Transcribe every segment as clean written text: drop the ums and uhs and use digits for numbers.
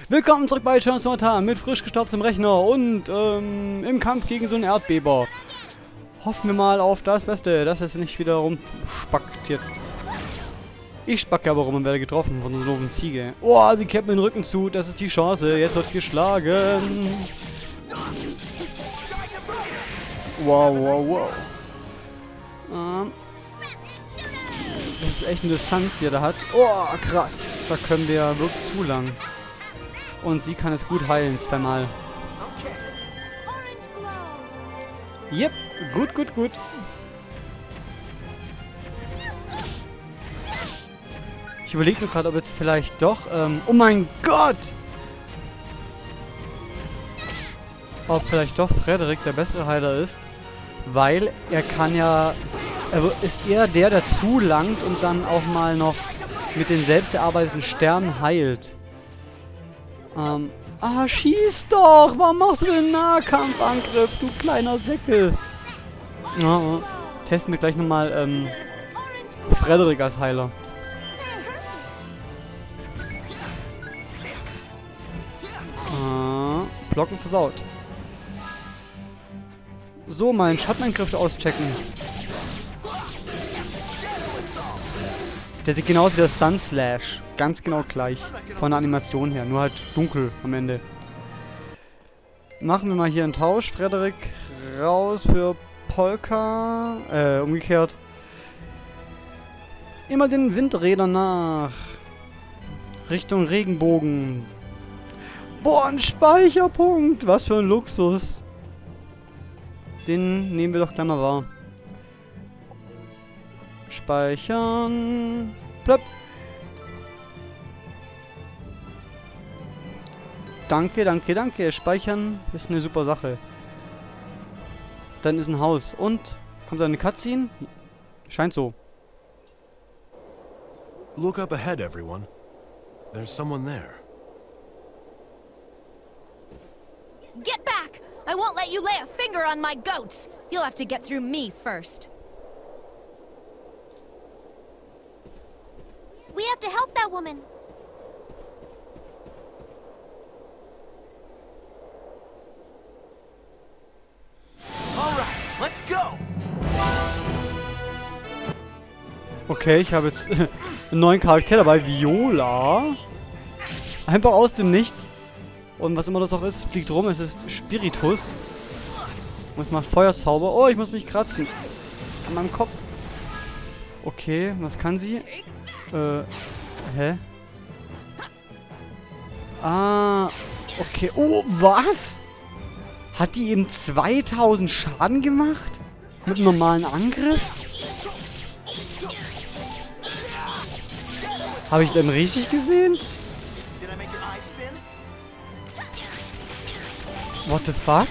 Willkommen zurück bei Transformatan mit frisch gestaubtem Rechner und im Kampf gegen so einen Erdbeber. Hoffen wir mal auf das Beste, dass es nicht wieder rumspackt jetzt. Ich spacke aber rum und werde getroffen von so einer doofen Ziege. Oh, sie kehrt mir den Rücken zu, das ist die Chance. Jetzt wird geschlagen. Wow, wow, wow. Das ist echt eine Distanz, die er da hat. Oh, krass. Da können wir wirklich zu lang. Und sie kann es gut heilen, zweimal. Yep, gut, gut, gut. Ich überlege mir gerade, ob jetzt vielleicht doch... oh mein Gott! Ob vielleicht doch Frederik der bessere Heiler ist. Weil er kann ja... Er ist eher der zulangt und dann auch mal noch mit den selbst erarbeiteten Sternen heilt. Schieß doch! Warum machst du den Nahkampfangriff, du kleiner Säckel? Ja, testen wir gleich nochmal, Frederik als Heiler. Blocken versaut. So, meinen Schattenangriff auschecken. Der sieht genau aus wie der Sun Slash. Ganz genau gleich. Von der Animation her. Nur halt dunkel am Ende. Machen wir mal hier einen Tausch. Frederik raus für Polka. Umgekehrt. Immer den Windrädern nach. Richtung Regenbogen. Boah, ein Speicherpunkt. Was für ein Luxus. Den nehmen wir doch gleich mal wahr. Speichern. Plöpp. Danke, danke, danke. Speichern ist eine super Sache. Dann ist ein Haus. Und? Kommt da eine Cutscene? Scheint so. Look up ahead, everyone. There's someone there. Get back! I won't let you lay a finger on my goats. You'll have to get through me first. We have to help that woman. All right, let's go. Okay, ich habe jetzt einen neuen Charakter dabei. Viola. Einfach aus dem Nichts. Und was immer das auch ist, fliegt rum. Es ist Spiritus. Und es macht Feuerzauber. Oh, ich muss mich kratzen. An meinem Kopf. Okay, was kann sie? Hä? Okay. Oh, was? Hat die eben 2000 Schaden gemacht? Mit einem normalen Angriff? Habe ich denn richtig gesehen? What the fuck?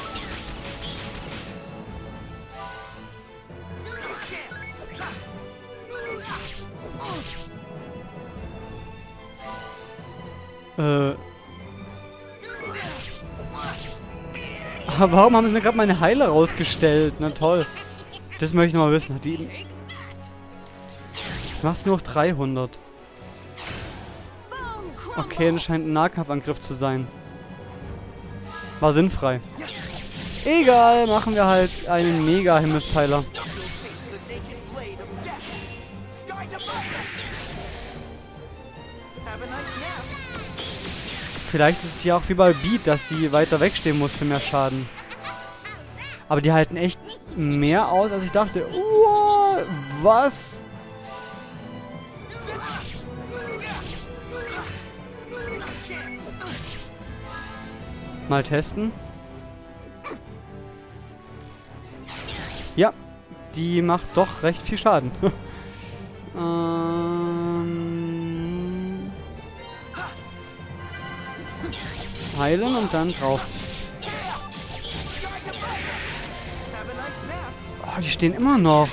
Aber warum haben sie mir gerade meine Heiler rausgestellt? Na toll. Das möchte ich noch mal wissen. Hat die... Jetzt macht es nur noch 300. Okay, das scheint ein Nahkampfangriff zu sein. War sinnfrei. Egal, machen wir halt einen Mega-Himmelsteiler. Vielleicht ist es ja auch wie bei Beat, dass sie weiter wegstehen muss für mehr Schaden. Aber die halten echt mehr aus, als ich dachte. Was? Mal testen. Ja, die macht doch recht viel Schaden. Heilen und dann drauf. Oh, die stehen immer noch.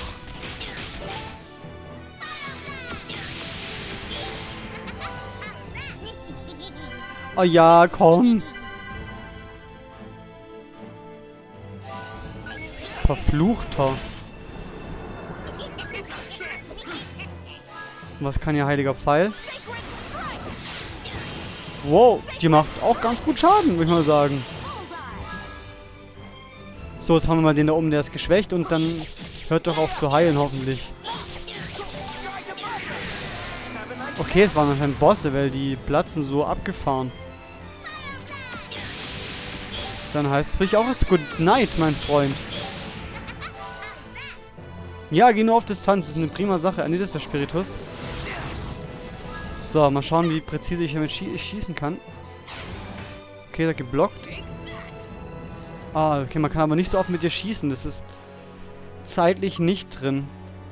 Oh ja, komm. Verfluchter. Was kann ihr heiliger Pfeil? Wow, die macht auch ganz gut Schaden, würde ich mal sagen. So, jetzt haben wir mal den da oben, der ist geschwächt und dann hört doch auf zu heilen, hoffentlich. Okay, es waren anscheinend Bosse, weil die platzen so abgefahren. Dann heißt es für dich auch es Good Night, mein Freund. Ja, geh nur auf Distanz, das ist eine prima Sache. Ah, nee, das ist der Spiritus. So, mal schauen, wie präzise ich damit schießen kann. Okay, da geblockt. Ah, okay, man kann aber nicht so oft mit dir schießen. Das ist zeitlich nicht drin.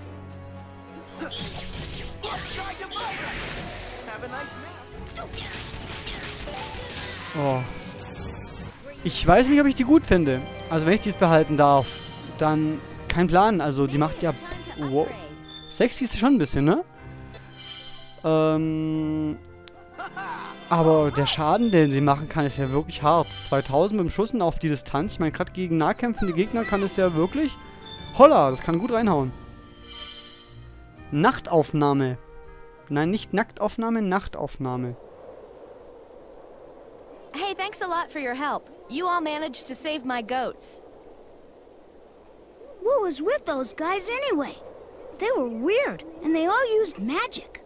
Oh. Ich weiß nicht, ob ich die gut finde. Also wenn ich die jetzt behalten darf, dann kein Plan. Also die macht ja... Wow. Sexy ist schon ein bisschen, ne? Aber der Schaden, den sie machen kann, ist ja wirklich hart. 2000 mit dem Schuss auf die Distanz. Ich meine, gerade gegen nahkämpfende Gegner kann es ja wirklich... Holla, das kann gut reinhauen. Nachtaufnahme. Nein, nicht Nacktaufnahme, Nachtaufnahme. Hey, thanks a lot for your help. You all managed to save my goats. What was with those guys anyway? They were weird, and they all used magic.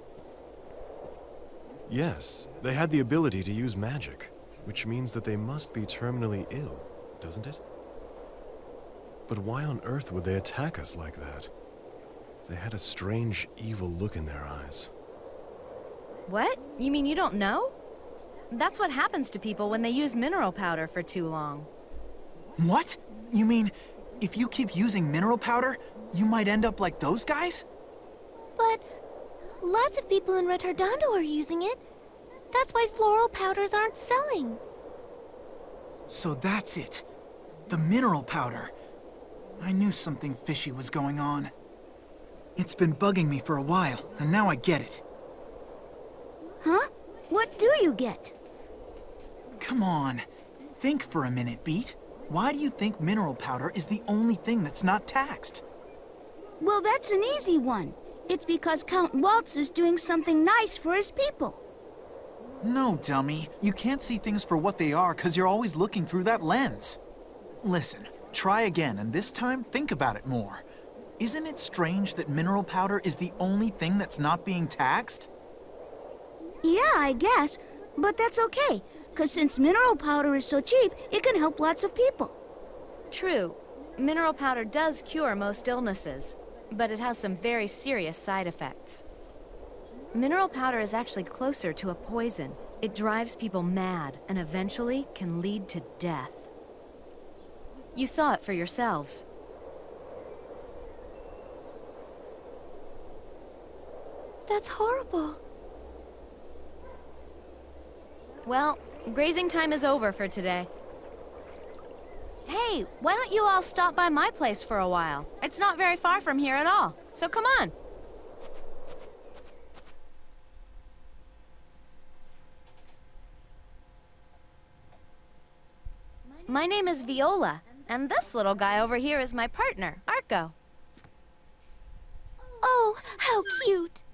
Yes, they had the ability to use magic, which means that they must be terminally ill, doesn't it? But why on earth would they attack us like that? They had a strange, evil look in their eyes. What? You mean you don't know? That's what happens to people when they use mineral powder for too long. What? You mean, if you keep using mineral powder, you might end up like those guys? But lots of people in Retardando are using it. That's why floral powders aren't selling. So that's it. The mineral powder. I knew something fishy was going on. It's been bugging me for a while, and now I get it. Huh? What do you get? Come on. Think for a minute, Beat. Why do you think mineral powder is the only thing that's not taxed? Well, that's an easy one. It's because Count Waltz is doing something nice for his people. No, dummy. You can't see things for what they are because you're always looking through that lens. Listen, try again, and this time think about it more. Isn't it strange that mineral powder is the only thing that's not being taxed? Yeah, I guess. But that's okay, because since mineral powder is so cheap, it can help lots of people. True. Mineral powder does cure most illnesses, but it has some very serious side effects. Mineral powder is actually closer to a poison. It drives people mad and eventually can lead to death. You saw it for yourselves. That's horrible. Well, grazing time is over for today. Hey, why don't you all stop by my place for a while? It's not very far from here at all, so come on. My name is Viola, and this little guy over here is my partner, Arco. Oh, how cute.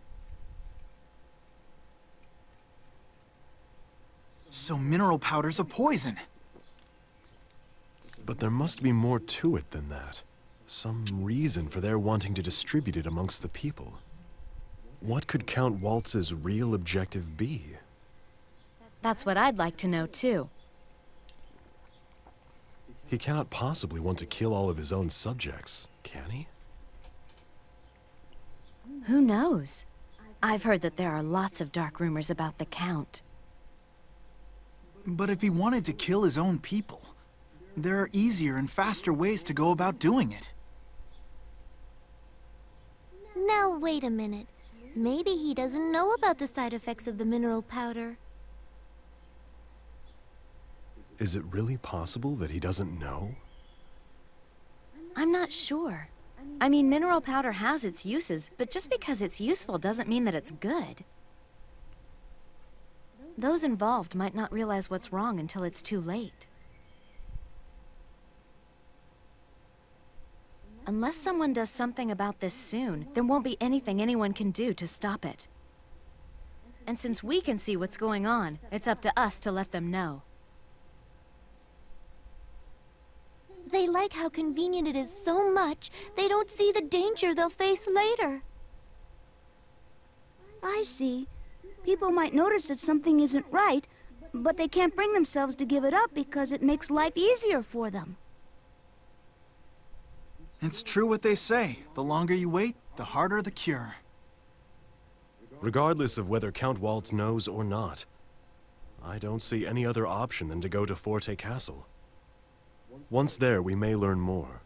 So mineral powder's a poison. But there must be more to it than that. Some reason for their wanting to distribute it amongst the people. What could Count Waltz's real objective be? That's what I'd like to know, too. He cannot possibly want to kill all of his own subjects, can he? Who knows? I've heard that there are lots of dark rumors about the Count. But if he wanted to kill his own people, there are easier and faster ways to go about doing it. Now wait a minute. Maybe he doesn't know about the side effects of the mineral powder. Is it really possible that he doesn't know? I'm not sure. I mean, mineral powder has its uses, but just because it's useful doesn't mean that it's good. Those involved might not realize what's wrong until it's too late. Unless someone does something about this soon, there won't be anything anyone can do to stop it. And since we can see what's going on, it's up to us to let them know. They like how convenient it is so much, they don't see the danger they'll face later. I see. People might notice that something isn't right, but they can't bring themselves to give it up because it makes life easier for them. It's true what they say. The longer you wait, the harder the cure. Regardless of whether Count Waltz knows or not, I don't see any other option than to go to Forte Castle. Once there, we may learn more.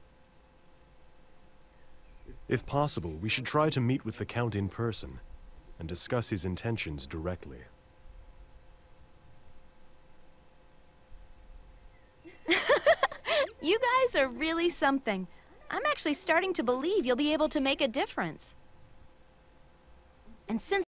If possible, we should try to meet with the Count in person and discuss his intentions directly. You guys are really something. I'm actually starting to believe you'll be able to make a difference. And since